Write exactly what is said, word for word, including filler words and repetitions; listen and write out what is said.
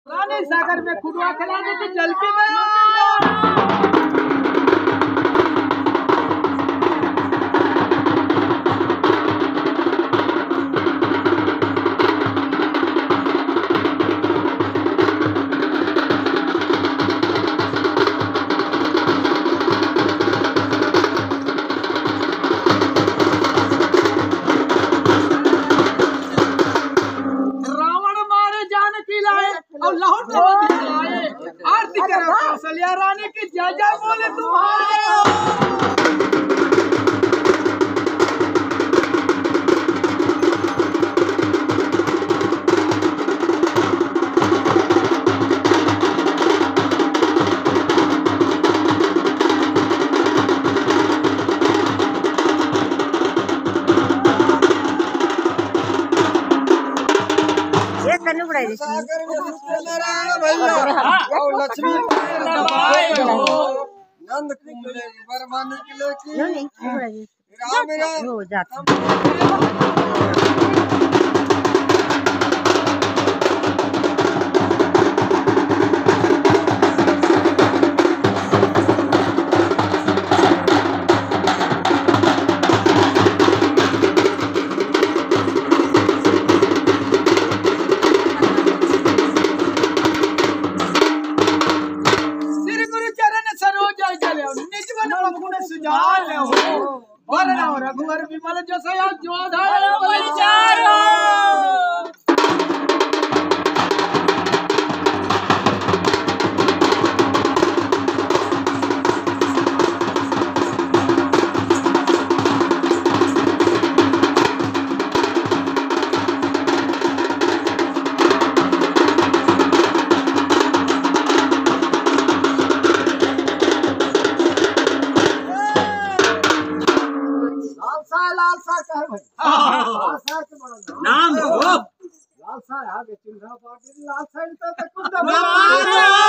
रानी सागर में खुदवा खिला दे तो जल के मैं आरती करो कौशल्या रानी की जय जय बोले तुम्हारे। सागर में नारायण भैया और लक्ष्मी नंद कुंड बरमानी किले की राम राम रघुवर विमल जसया जोधार नाम हो लाल सा आगे चिंधा पाटिल लाल सा तो